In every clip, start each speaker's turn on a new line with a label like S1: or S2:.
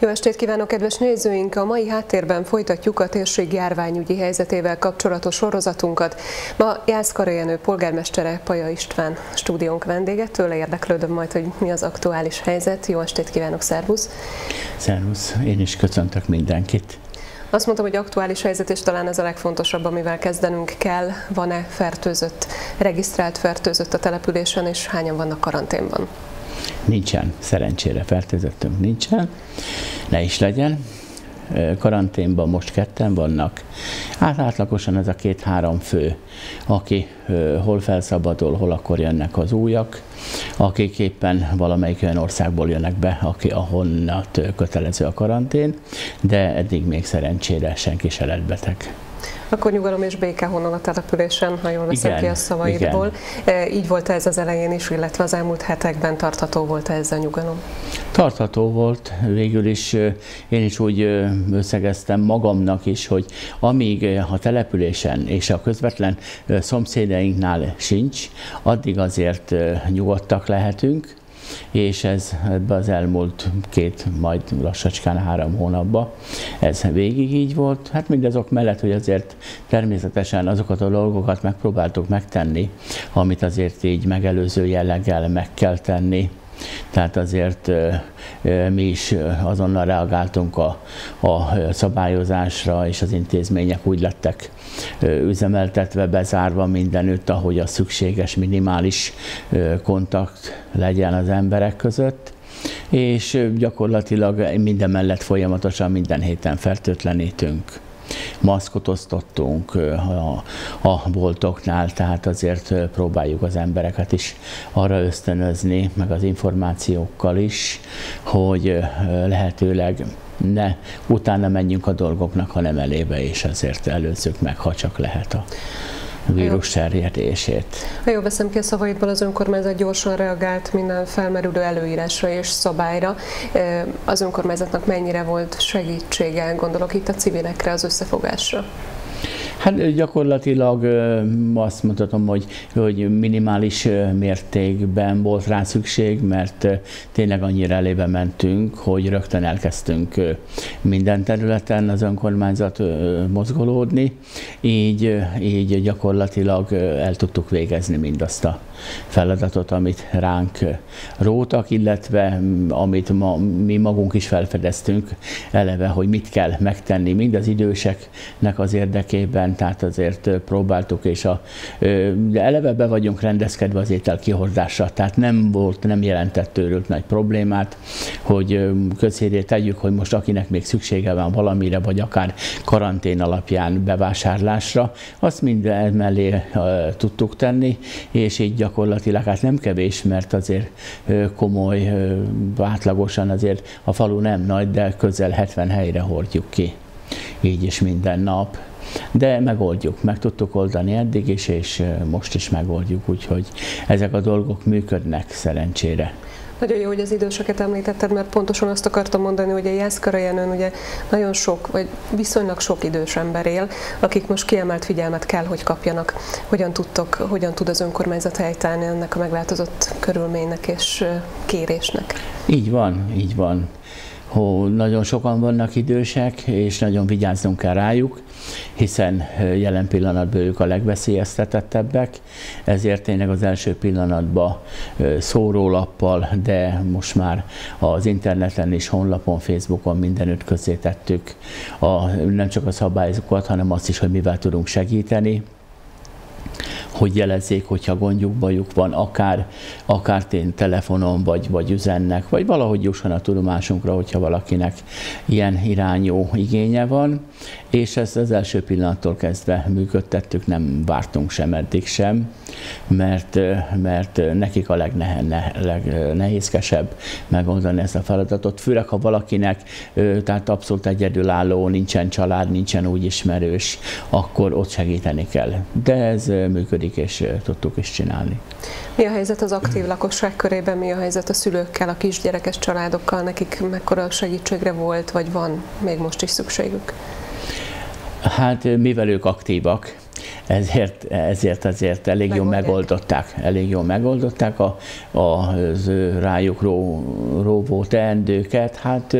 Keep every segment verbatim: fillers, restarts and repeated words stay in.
S1: Jó estét kívánok, kedves nézőink! A mai háttérben folytatjuk a térség járványügyi helyzetével kapcsolatos sorozatunkat. Ma Jászkara Jenő polgármestere, Paja István stúdiónk vendége, tőle érdeklődöm majd, hogy mi az aktuális helyzet. Jó estét kívánok, szervusz!
S2: Szervusz, én is köszöntök mindenkit!
S1: Azt mondtam, hogy aktuális helyzet, és talán ez a legfontosabb, amivel kezdenünk kell. Van-e fertőzött, regisztrált fertőzött a településen, és hányan vannak karanténban?
S2: Nincsen, szerencsére fertőzöttünk nincsen, ne is legyen. Karanténban most ketten vannak. Hát átlagosan ez a két-három fő, aki hol felszabadul, hol akkor jönnek az újak, akik éppen valamelyik olyan országból jönnek be, aki ahonnat kötelező a karantén, de eddig még szerencsére senki se lett beteg.
S1: Akkor nyugalom és béke honnan a településen, ha jól veszem ki a szavaidból. Igen. Így volt ez az elején is, illetve az elmúlt hetekben tartható volt ez a nyugalom?
S2: Tartható volt. Végül is én is úgy összegeztem magamnak is, hogy amíg a településen és a közvetlen szomszédainknál sincs, addig azért nyugodtak lehetünk, és ez ebben az elmúlt két, majd lassacskán három hónapban ez végig így volt. Hát mindazok mellett, hogy azért természetesen azokat a dolgokat megpróbáltuk megtenni, amit azért így megelőző jelleggel meg kell tenni. Tehát azért mi is azonnal reagáltunk a, a szabályozásra, és az intézmények úgy lettek üzemeltetve, bezárva mindenütt, ahogy a szükséges minimális kontakt legyen az emberek között. És gyakorlatilag minden mellett folyamatosan minden héten fertőtlenítünk. Maszkot osztottunk a, a boltoknál, tehát azért próbáljuk az embereket is arra ösztönözni, meg az információkkal is, hogy lehetőleg ne utána menjünk a dolgoknak, hanem elébe, és azért előzzük meg, ha csak lehet a vírus terjedését.
S1: Ha jól veszem ki a szavaidból, az önkormányzat gyorsan reagált minden felmerülő előírásra és szabályra. Az önkormányzatnak mennyire volt segítsége, gondolok itt a civilekre, az összefogásra?
S2: Hát gyakorlatilag azt mondhatom, hogy, hogy minimális mértékben volt rá szükség, mert tényleg annyira elébe mentünk, hogy rögtön elkezdtünk minden területen az önkormányzat mozgolódni, így, így gyakorlatilag el tudtuk végezni mindazt a feladatot, amit ránk rótak, illetve amit ma, mi magunk is felfedeztünk eleve, hogy mit kell megtenni mind az időseknek az érdekében, tehát azért próbáltuk, és a, de eleve be vagyunk rendezkedve az étel kihordásra, tehát nem volt, nem jelentett tőlük nagy problémát, hogy közhírét tegyük, hogy most akinek még szüksége van valamire, vagy akár karantén alapján bevásárlásra, azt mind mellé tudtuk tenni, és így gyakorlatilag hát nem kevés, mert azért komoly, átlagosan azért a falu nem nagy, de közel hetven helyre hordjuk ki, így is minden nap. De megoldjuk, meg tudtuk oldani eddig is, és most is megoldjuk, úgyhogy ezek a dolgok működnek szerencsére.
S1: Nagyon jó, hogy az időseket említetted, mert pontosan azt akartam mondani, hogy a Jászkara Jenőn ugye nagyon sok, vagy viszonylag sok idős ember él, akik most kiemelt figyelmet kell, hogy kapjanak. Hogyan tudtok, hogyan tud az önkormányzat helytállni ennek a megváltozott körülménynek és kérésnek?
S2: Így van, így van. Hó, nagyon sokan vannak idősek, és nagyon vigyáznunk kell rájuk, hiszen jelen pillanatban ők a legveszélyeztetettebbek, ezért tényleg az első pillanatban szórólappal, de most már az interneten és honlapon, Facebookon mindenütt közzétettük a, nem csak a szabályokat, hanem azt is, hogy mivel tudunk segíteni, hogy jelezzék, hogyha gondjuk, bajuk van, akár, akár én telefonon, vagy, vagy üzennek, vagy valahogy jusson a tudomásunkra, hogyha valakinek ilyen irányú igénye van. És ezt az első pillanattól kezdve működtettük, nem vártunk sem eddig sem, mert, mert nekik a legnehézkesebb megoldani ezt a feladatot. Főleg, ha valakinek, tehát abszolút egyedülálló, nincsen család, nincsen úgy ismerős, akkor ott segíteni kell. De ez működik, és tudtuk is csinálni.
S1: Mi a helyzet az aktív lakosság körében, mi a helyzet a szülőkkel, a kisgyerekes családokkal, nekik mekkora segítségre volt, vagy van még most is szükségük?
S2: Hát mivel ők aktívak, ezért, ezért azért elég jól megoldották, elég jól megoldották a, a rájuk ró, róvó teendőket, hát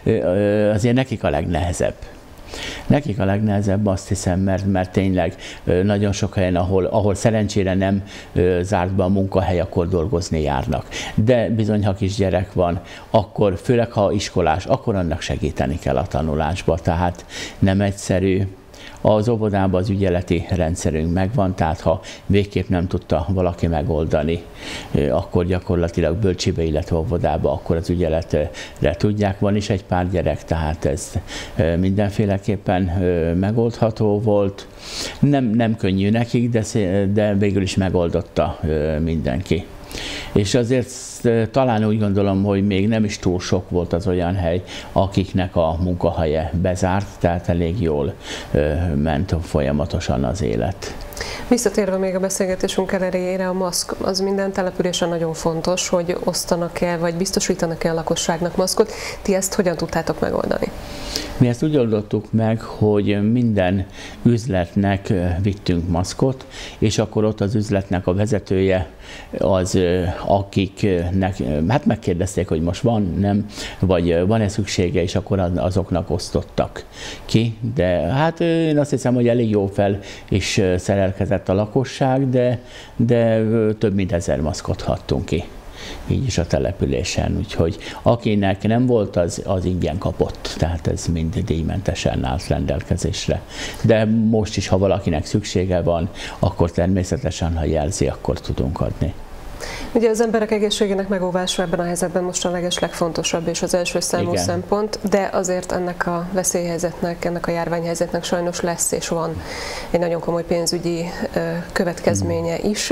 S2: azért nekik a legnehezebb. Nekik a legnehezebb, azt hiszem, mert, mert tényleg nagyon sok helyen, ahol, ahol szerencsére nem zárt be a munkahely, akkor dolgozni járnak. De bizony, ha kisgyerek van, akkor, főleg ha iskolás, akkor annak segíteni kell a tanulásba, tehát nem egyszerű. Az óvodában az ügyeleti rendszerünk megvan, tehát ha végképp nem tudta valaki megoldani, akkor gyakorlatilag bölcsibe, illetve óvodába, akkor az ügyeletre tudják. Van is egy pár gyerek, tehát ez mindenféleképpen megoldható volt. Nem, nem könnyű nekik, de, de végül is megoldotta mindenki. És azért talán úgy gondolom, hogy még nem is túl sok volt az olyan hely, akiknek a munkahelye bezárt, tehát elég jól ment folyamatosan az élet.
S1: Visszatérve még a beszélgetésünk elejére, a maszk az minden településen nagyon fontos, hogy osztanak-e, vagy biztosítanak-e a lakosságnak maszkot. Ti ezt hogyan tudtátok megoldani?
S2: Mi ezt úgy oldottuk meg, hogy minden üzletnek vittünk maszkot, és akkor ott az üzletnek a vezetője az, akiknek, hát megkérdezték, hogy most van, nem, vagy van-e szüksége, és akkor azoknak osztottak ki. De hát én azt hiszem, hogy elég jó fel is szerelkezett a lakosság, de, de több mint ezer maszkot hattunk ki. Így is a településen, úgyhogy akinek nem volt, az, az ingyen kapott, tehát ez mind díjmentesen állt rendelkezésre. De most is, ha valakinek szüksége van, akkor természetesen, ha jelzi, akkor tudunk adni.
S1: Ugye az emberek egészségének megóvása ebben a helyzetben most a legeslegfontosabb és az első számú Igen. szempont, de azért ennek a veszélyhelyzetnek, ennek a járványhelyzetnek sajnos lesz és van egy nagyon komoly pénzügyi következménye is.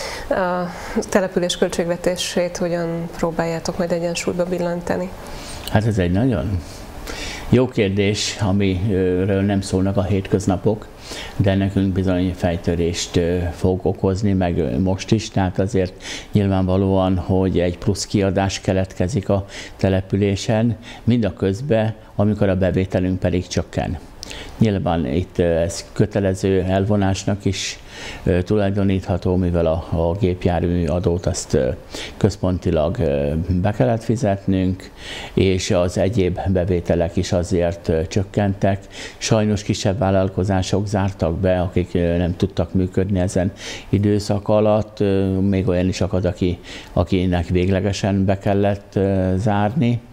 S1: A település költségvetését hogyan próbáljátok majd egyensúlyba billenteni?
S2: Hát ez egy nagyon jó kérdés, amiről nem szólnak a hétköznapok, de nekünk bizony fejtörést fog okozni, meg most is, tehát azért nyilvánvalóan, hogy egy plusz kiadás keletkezik a településen, mindaközben, amikor a bevételünk pedig csökken. Nyilván itt ez kötelező elvonásnak is tulajdonítható, mivel a, a gépjármű adót azt központilag be kellett fizetnünk, és az egyéb bevételek is azért csökkentek. Sajnos kisebb vállalkozások zártak be, akik nem tudtak működni ezen időszak alatt. Még olyan is akad, aki, akinek véglegesen be kellett zárni.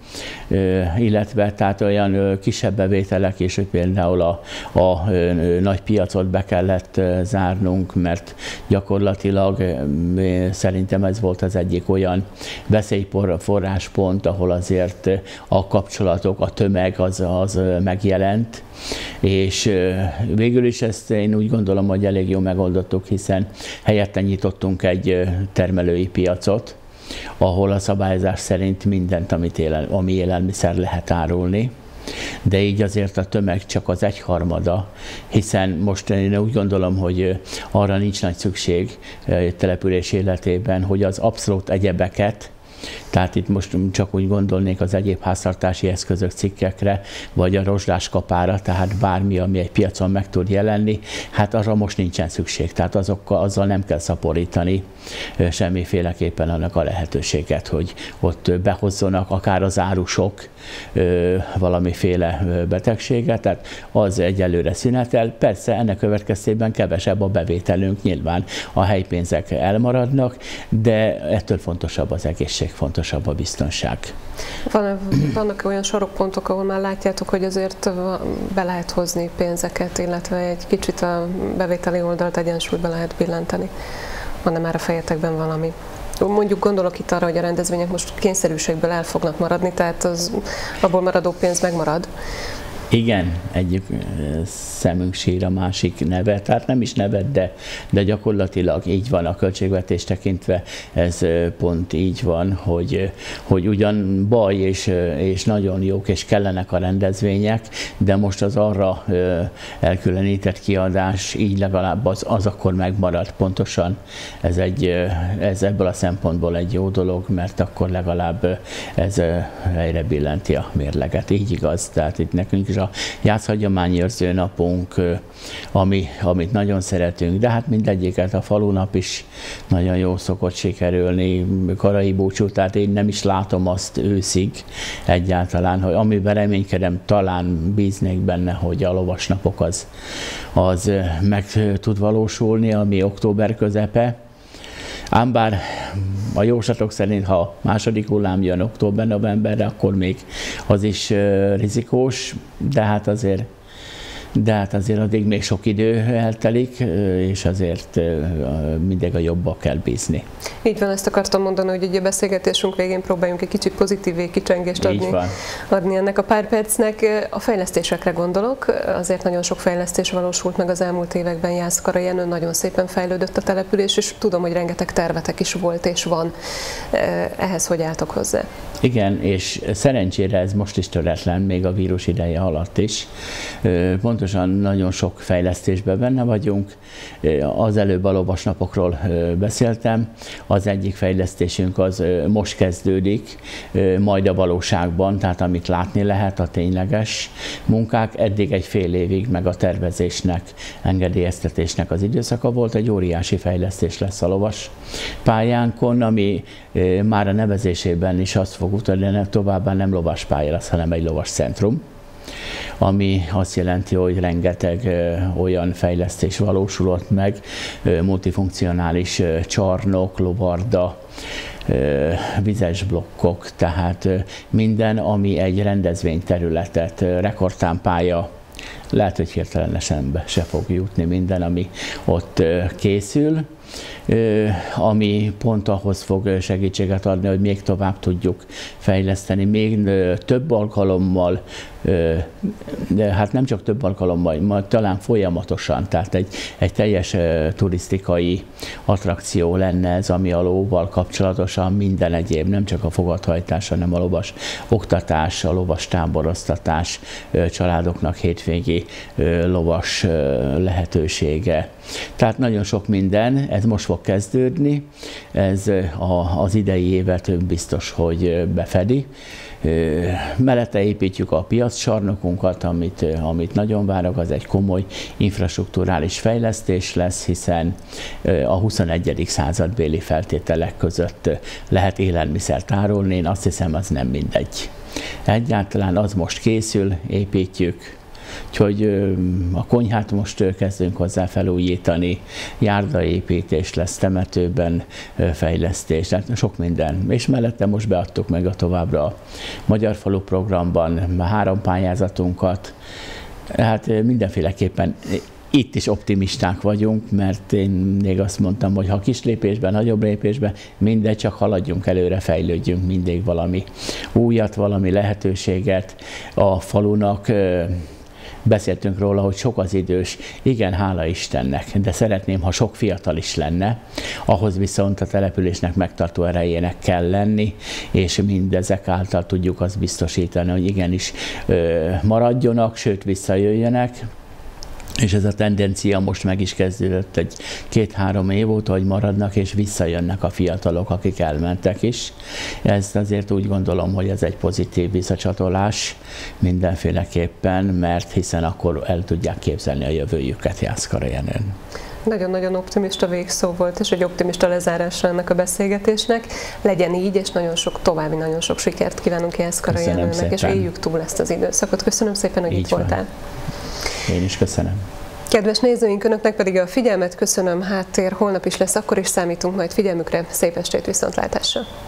S2: Illetve tehát olyan kisebb bevételek is, hogy például a, a nagy piacot be kellett zárnunk, mert gyakorlatilag szerintem ez volt az egyik olyan veszélyforráspont, ahol azért a kapcsolatok, a tömeg az, az megjelent, és végül is ezt én úgy gondolom, hogy elég jól megoldottuk, hiszen helyette nyitottunk egy termelői piacot, ahol a szabályozás szerint mindent, amit élel, ami élelmiszer lehet árulni, de így azért a tömeg csak az egyharmada, hiszen most én úgy gondolom, hogy arra nincs nagy szükség település életében, hogy az abszolút egyebeket, tehát itt most csak úgy gondolnék az egyéb háztartási eszközök, cikkekre, vagy a rozsdás kapára, tehát bármi, ami egy piacon meg tud jelenni, hát arra most nincsen szükség, tehát azokkal, azzal nem kell szaporítani semmiféleképpen annak a lehetőséget, hogy ott behozzanak akár az árusok valamiféle betegséget, tehát az egyelőre szünetel. Persze ennek következtében kevesebb a bevételünk, nyilván a helypénzek elmaradnak, de ettől fontosabb az egészség, fontosabb a biztonság.
S1: Van, vannak olyan sarokpontok, ahol már látjátok, hogy azért be lehet hozni pénzeket, illetve egy kicsit a bevételi oldalt egyensúlyba lehet billenteni? Van-e már a fejetekben valami? Mondjuk gondolok itt arra, hogy a rendezvények most kényszerűségből el fognak maradni, tehát az abból maradó pénz megmarad.
S2: Igen, egyik szemünk sír, a másik nevet, tehát nem is nevet, de, de gyakorlatilag így van a költségvetés tekintve, ez pont így van, hogy, hogy ugyan baj és, és nagyon jók és kellenek a rendezvények, de most az arra elkülönített kiadás így legalább az, az akkor megmarad pontosan. Ez, egy, ez ebből a szempontból egy jó dolog, mert akkor legalább ez helyre billenti a mérleget. Így igaz, tehát itt nekünk is a jászhagyományőrző napunk, ami, amit nagyon szeretünk, de hát mindegyiket a falunap is nagyon jó szokott sikerülni, karai búcsú, tehát én nem is látom azt őszig egyáltalán, hogy amiben reménykedem, talán bíznék benne, hogy a lovasnapok az, az meg tud valósulni, ami október közepe. Ám bár a jóslatok szerint, ha második hullám jön október-novemberre, akkor még az is rizikós, de hát azért de hát azért addig még sok idő eltelik, és azért mindig a jobba kell bízni.
S1: Így van, ezt akartam mondani, hogy ugye a beszélgetésünk végén próbáljunk egy kicsit pozitív kicsengést adni, adni ennek a pár percnek. A fejlesztésekre gondolok, azért nagyon sok fejlesztés valósult meg az elmúlt években Jászkarajenön, nagyon szépen fejlődött a település, és tudom, hogy rengeteg tervetek is volt és van. Ehhez hogy álltok hozzá?
S2: Igen, és szerencsére ez most is töretlen, még a vírus ideje alatt is. Pontosan nagyon sok fejlesztésben benne vagyunk. Az előbb a lovasnapokról beszéltem. Az egyik fejlesztésünk az most kezdődik, majd a valóságban, tehát amit látni lehet, a tényleges munkák. Eddig egy fél évig meg a tervezésnek, engedélyeztetésnek az időszaka volt. Egy óriási fejlesztés lesz a lovas pályánkon, ami már a nevezésében is azt fog utalni, de továbbá nem lovaspálya lesz, hanem egy lovas centrum, ami azt jelenti, hogy rengeteg ö, olyan fejlesztés valósulott meg, ö, multifunkcionális ö, csarnok, lovarda, ö, vizes blokkok, tehát ö, minden, ami egy rendezvényterületet, ö, rekordtámpálya, lehet, hogy hirtelen eszembe se fog jutni minden, ami ott ö, készül, ami pont ahhoz fog segítséget adni, hogy még tovább tudjuk fejleszteni, még több alkalommal, de hát nem csak több alkalommal, talán folyamatosan, tehát egy, egy teljes turisztikai attrakció lenne ez, ami a lóval kapcsolatosan minden egyéb, nem csak a fogadhajtás, hanem a lovas oktatás, a lovas táboroztatás, családoknak hétvégi lovas lehetősége. Tehát nagyon sok minden, ez most fog kezdődni, ez a, az idei évet biztos, hogy befedi. Mellette építjük a piaccsarnokunkat, amit, amit nagyon várok, az egy komoly infrastrukturális fejlesztés lesz, hiszen a huszonegyedik századbéli feltételek között lehet élelmiszert árulni, én azt hiszem, az nem mindegy. Egyáltalán az most készül, építjük, úgyhogy a konyhát most kezdünk hozzá felújítani, járdaépítés lesz, temetőben fejlesztés, tehát sok minden. És mellette most beadtuk meg a továbbra a Magyar Falu programban a három pályázatunkat. Hát mindenféleképpen itt is optimisták vagyunk, mert én még azt mondtam, hogy ha kis lépésben, nagyobb lépésben, mindegy, csak haladjunk előre, fejlődjünk mindig valami újat, valami lehetőséget a falunak. Beszéltünk róla, hogy sok az idős, igen, hála Istennek, de szeretném, ha sok fiatal is lenne, ahhoz viszont a településnek megtartó erejének kell lenni, és mindezek által tudjuk azt biztosítani, hogy igenis ö, maradjonak, sőt visszajöjjenek. És ez a tendencia most meg is kezdődött egy két-három év óta, hogy maradnak és visszajönnek a fiatalok, akik elmentek is. Ezt azért úgy gondolom, hogy ez egy pozitív visszacsatolás mindenféleképpen, mert hiszen akkor el tudják képzelni a jövőjüket Jászkarajenön.
S1: Nagyon-nagyon optimista végszó volt, és egy optimista lezárása ennek a beszélgetésnek. Legyen így, és nagyon sok további, nagyon sok sikert kívánunk Jászkarajenőnek, és éljük túl ezt az időszakot. Köszönöm szépen, hogy így itt voltál.
S2: Én is köszönöm.
S1: Kedves nézőink, önöknek pedig a figyelmet köszönöm. Háttér holnap is lesz, akkor is számítunk majd figyelmükre. Szép estét, viszontlátásra!